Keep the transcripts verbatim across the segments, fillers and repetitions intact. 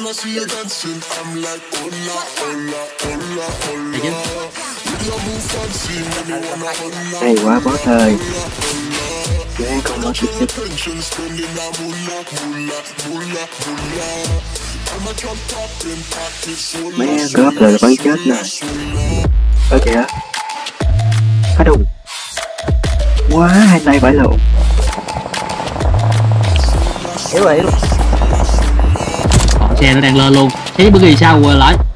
Thấy chứ? Hay quá boss ơi. Mẹ con nó xịt xịt. Mẹ cướp rồi bắn chết nè. Ơ kìa. Phá đùng. Quá hai tay phải lộn. Yếu rồi, yếu. Còn xe nó đang lên luôn. Thấy bữa gì sao quay lại.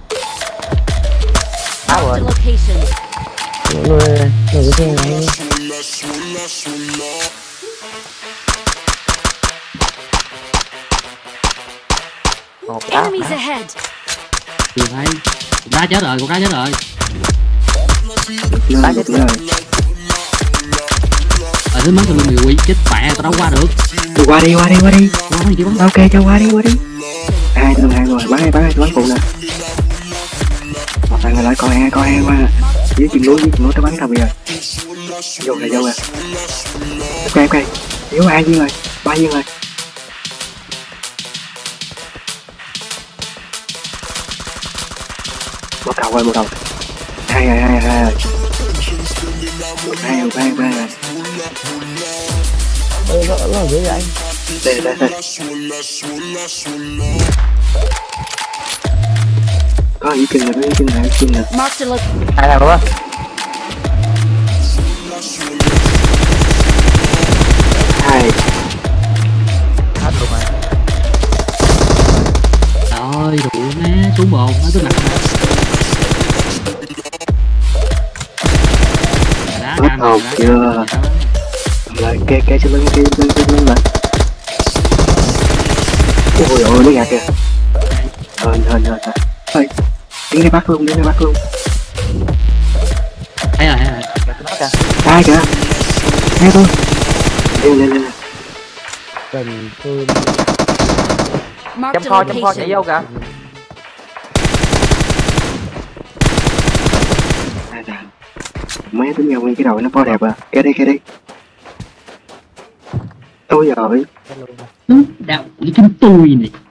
Phá rồi. Mọi người, người cái xe này. Một đá. Chưa thấy. Cục đá chết rồi, cục đá chết rồi. Đá chết rồi. Ở thứ mấy tụi mình quỷ chết mẹ tao đâu qua được. Đi qua đi, qua đi, qua đi. Qua đi chị bắn. Ok cho qua đi, qua đi. Hai tụi hai rồi, bắn hai bắn hai bắn phụ nè. Một thằng người lại coi hai coi hai qua. Dưới chừng núi, dưới chừng núi nó bắn tao bây giờ. Vô này vô nè. Ok ok. Yếu hai viên rồi, ba viên rồi. Một đầu rồi, một đầu. Hai rồi, hai rồi, hai rồi. Một hai rồi, ba ba rồi. Ê, nó nó dữ vậy anh. Đây đây đây. Có ý kinh là có ý kinh là ý kinh là. Ai làm luôn á? Hai. Hết luôn rồi. Trời đủ má xuống bồn nó cứ nặng. Hết hồn chưa? Lại kê kê cho lưng kê lưng kê lưng lại. Ôi ôi nó gạt kìa. Hên hên hên hên. Thôi đi ra bắt luôn, đi ra bắt luôn. Thấy rồi, thấy rồi. Ai kìa? Nghe tôi. Lên lên lên. Cần tôi. Chăm kho chăm kho chạy vô kìa. Mấy đứa nhau nguyên cái đầu nó po đẹp à. Kê đi kê đi. Ôi giời. Đạo cái chúng tôi này.